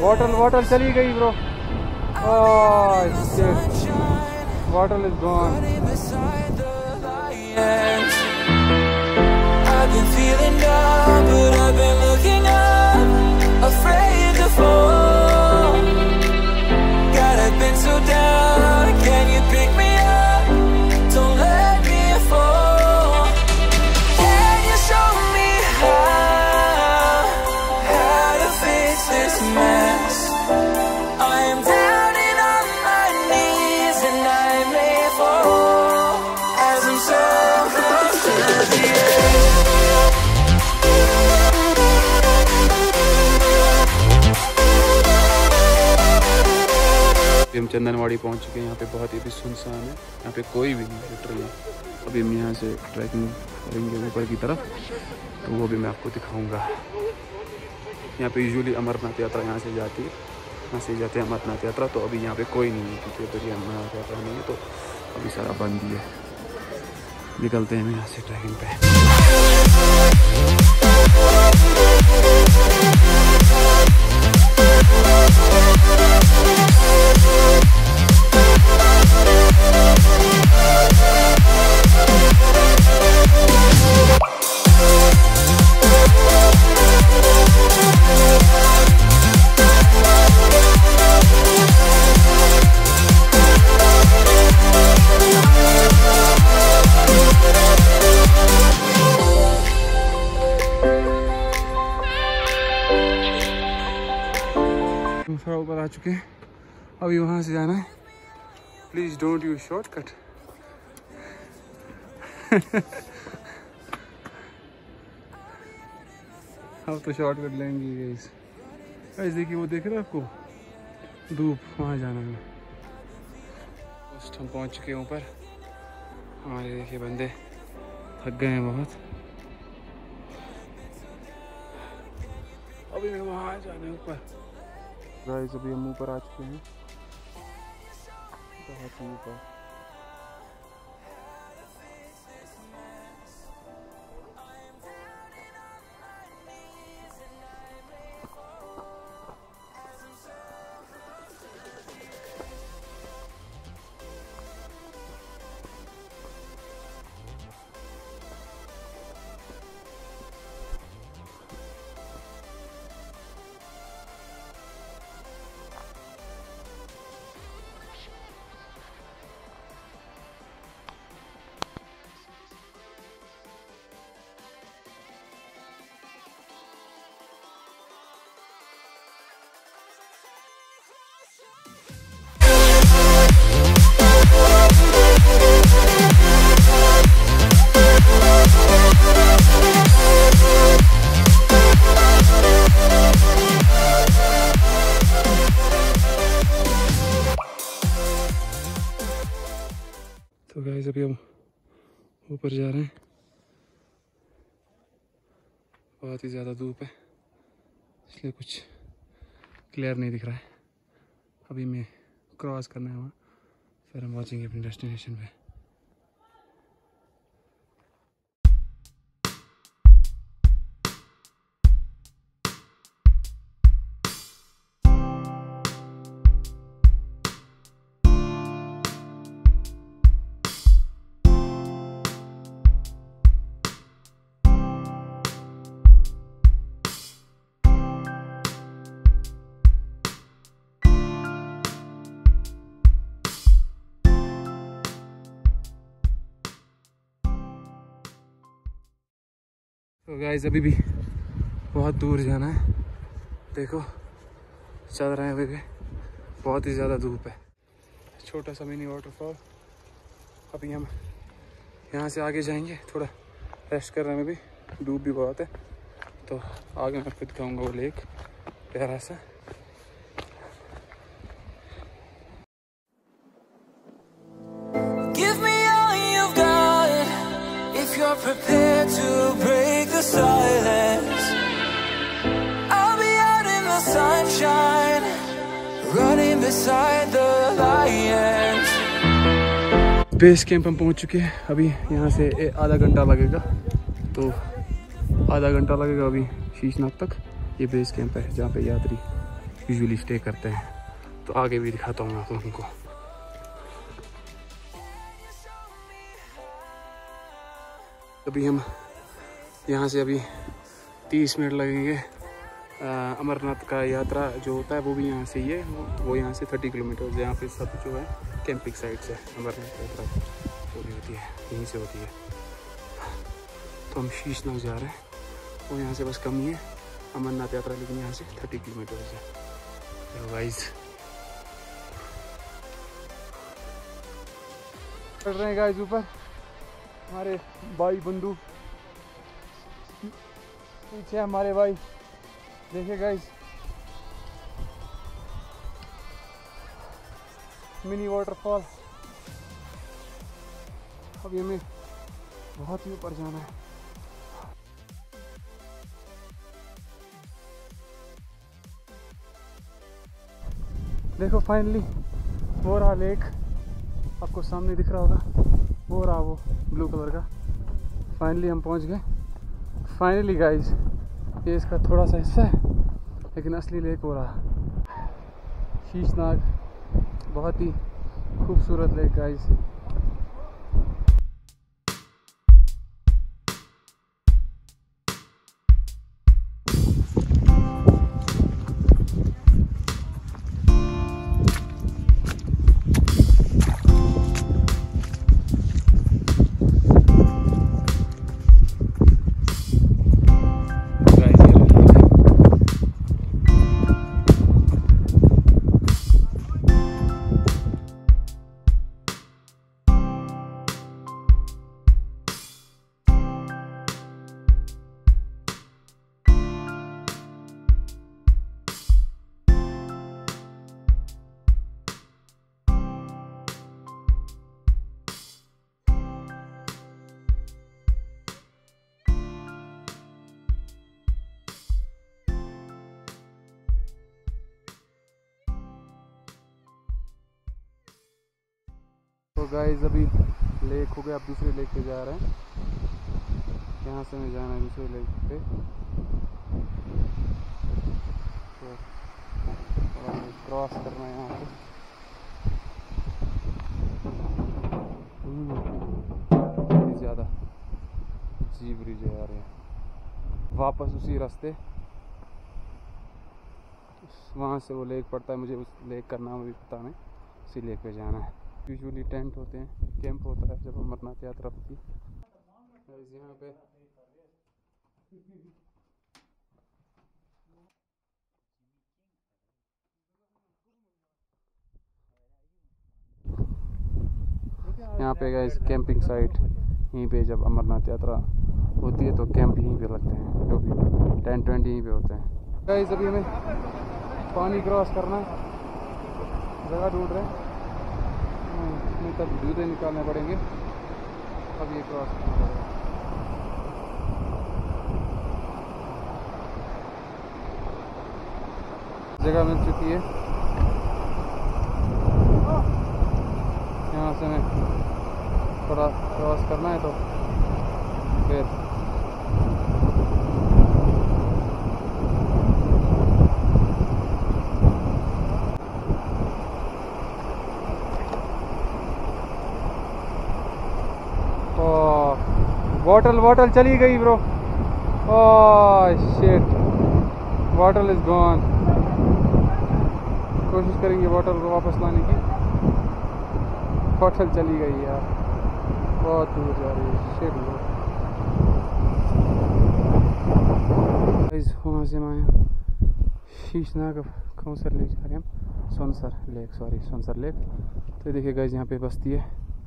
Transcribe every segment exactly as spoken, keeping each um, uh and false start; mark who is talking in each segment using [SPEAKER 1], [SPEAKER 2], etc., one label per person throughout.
[SPEAKER 1] Bottle bottle चली गई bro. Bottle is gone. हम चंदनवाड़ी पहुंच चुके हैं। यहाँ पे बहुत ही भी सुनसान है, यहाँ पे कोई भी नहीं लिटरली। अभी हम यहाँ से ट्रैकिंग करेंगे ऊपर की तरफ, तो वो भी मैं आपको दिखाऊंगा। यहाँ पे यूजुअली अमरनाथ यात्रा यहाँ से जाती है, यहाँ से जाते हैं अमरनाथ यात्रा। तो अभी यहाँ पे कोई नहीं है क्योंकि अभी अमरनाथ यात्रा नहीं है, तो अभी सारा बंद ही है। निकलते हैं हम यहाँ से ट्रैकिंग पे। थोड़ा ऊपर आ चुके हैं, अभी वहाँ से जाना है। Please don't use shortcut. अब तो शॉर्टकट लेंगे गाइस। गाइस देखिए, वो देख रहे हैं आपको धूप, वहाँ जाना है। हम पहुँच चुके हैं ऊपर। हमारे देखिए बंदे थक गए हैं बहुत। अभी मैं वहाँ जाना है ऊपर। गाइस अभी हम ऊपर आ चुके हैं, बहुत ही ऊपर। तो गाइस अभी हम ऊपर जा रहे हैं। बहुत ही ज़्यादा धूप है, इसलिए कुछ क्लियर नहीं दिख रहा है। अभी मैं क्रॉस करना है वहाँ, फिर हम पहुँचेंगे अपनी डेस्टिनेशन पे। तो गाइस अभी भी बहुत दूर जाना है। देखो चल रहे हैं, अभी भी बहुत ही ज़्यादा धूप है। छोटा सा मिनी वाटरफॉल। अभी हम यहाँ से आगे जाएंगे, थोड़ा रेस्ट करने में भी, धूप भी बहुत है। तो आगे मैं आपको दिखाऊंगा वो लेक प्यारा सा।
[SPEAKER 2] Prepared to break the silence. I'll be out in the sunshine, running beside the lions.
[SPEAKER 1] Base camp हम पहुंच चुके हैं। अभी यहाँ से आधा घंटा लगेगा, तो आधा घंटा लगेगा अभी शीशनाग तक। ये बेस कैंप है जहाँ पे यात्री यूजुअली स्टे करते हैं। तो आगे भी दिखाता हूँ आप लोगों को। अभी हम यहाँ से अभी तीस मिनट लगेंगे। अमरनाथ का यात्रा जो होता है वो भी यहाँ से ही है, वो यहाँ से तीस किलोमीटर यहाँ पे सब जो है कैंपिंग साइट से अमरनाथ यात्रा वो भी होती है, यहीं से होती है। तो हम शीशनाग जा रहे हैं और यहाँ से बस कम ही है अमरनाथ यात्रा, लेकिन यहाँ से तीस किलोमीटर है। तो गाइस चढ़ रहे हैं गाइस ऊपर, हमारे भाई बंधु पीछे हमारे भाई, देखिए गाइस मिनी वाटरफॉल। अभी हमें बहुत ही ऊपर जाना है। देखो फाइनली वो रहा लेक, आपको सामने दिख रहा होगा, वो रहा वो ब्लू कलर का। फाइनली हम पहुंच गए। फाइनली गाइस ये इसका थोड़ा सा हिस्सा है, लेकिन असली लेक हो रहा शीशनाग, बहुत ही खूबसूरत लेक गाइस। तो गाइस अभी लेक हो गया, अब दूसरे लेक पे जा रहे हैं। यहाँ से हमें जाना है दूसरे लेक पे, तो क्रॉस करना है यहाँ पे। ज़्यादा जी ब्रिज आ रहे हैं वापस उसी रास्ते, वहाँ से वो लेक पड़ता है, मुझे उस लेक का नाम भी पता नहीं, उसी लेक पे जाना है। यूजुअली टेंट होते हैं, कैंप होता है जब अमरनाथ यात्रा होती है। यहाँ पे यहाँ पे गाइस कैंपिंग साइट, यहीं पे जब अमरनाथ यात्रा होती है तो कैंप यहीं पे लगते हैं, जो भी टेंट वेंट यहीं पे होते हैं। गाइस अभी हमें पानी क्रॉस करना है, जगह ढूंढ रहे हैं, इसमें तब जूते निकालने पड़ेंगे, अब ये क्रॉस करना पड़ेगा। जगह मिल चुकी है, यहाँ से हमें थोड़ा क्रॉस करना है, तो फिर बॉटल बॉटल चली गई bro. Oh shit, bottle is gone. कोशिश करेंगे बॉटल को वापस लाने की, बॉटल चली गई यार, बहुत दूर जा रही है। शिट ब्रो, वहाँ से मैं शीशनाग कौंसर लेक जा रहे हैं हम, Sonsar lake, sorry Sonsar lake. तो देखिए गाइस यहाँ पे बस्ती है,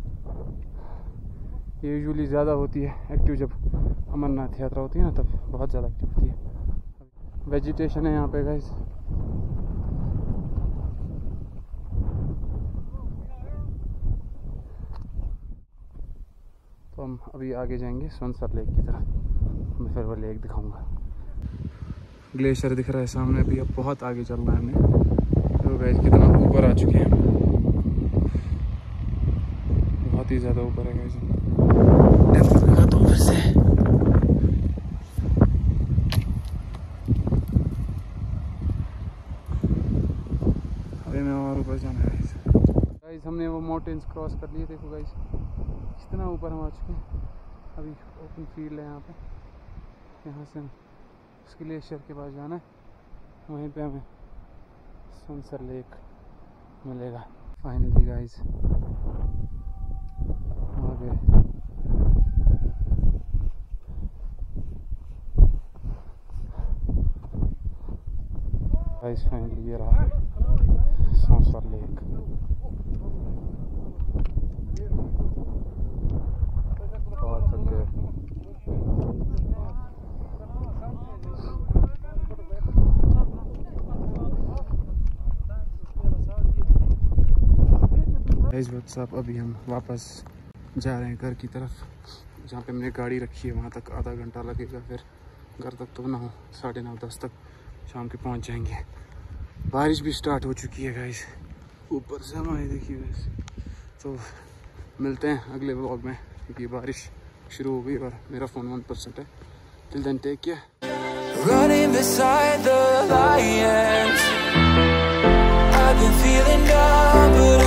[SPEAKER 1] ये यूजुअली ज़्यादा होती है एक्टिव जब अमरनाथ यात्रा होती है ना, तब बहुत ज़्यादा एक्टिव होती है। वेजिटेशन है यहाँ पे गाइस। तो हम अभी आगे जाएंगे सोनसर लेक की तरफ, मैं फिर वो लेक दिखाऊंगा। ग्लेशियर दिख रहा है सामने, अभी अब बहुत आगे चल रहा है हमें। तो गाइस कितना ऊपर आ चुके हैं, बहुत ही ज़्यादा ऊपर है गाइस। टेम्पो लगाता हूँ फिर से। माउंटेन्स क्रॉस कर लिए। देखो गाइस कितना ऊपर हम आ चुके हैं। अभी ओपन फील्ड है यहाँ पे, यहाँ से उस ग्लेशियर के पास जाना है, वहीं पे हमें सुनसर लेक मिलेगा। फाइनली गाइस आ गए। गाइस फाइनली ये रहा सुनसर लेक। बहुत थक गए। गाइस व्हाट्सअप, अभी हम वापस जा रहे हैं घर की तरफ, जहाँ पे मैंने गाड़ी रखी है। वहाँ तक आधा घंटा लगेगा, फिर घर तक तो नौ साढ़े नौ दस तक शाम के पहुँच जाएंगे। बारिश भी स्टार्ट हो चुकी है गाइस, ऊपर से हमारे देखिए गाइस। तो मिलते हैं अगले व्लॉग में, क्योंकि बारिश शुरू हो गई और मेरा फ़ोन वन परसेंट है। Till then take care.
[SPEAKER 2] Running beside the lions, I've been feeling down, but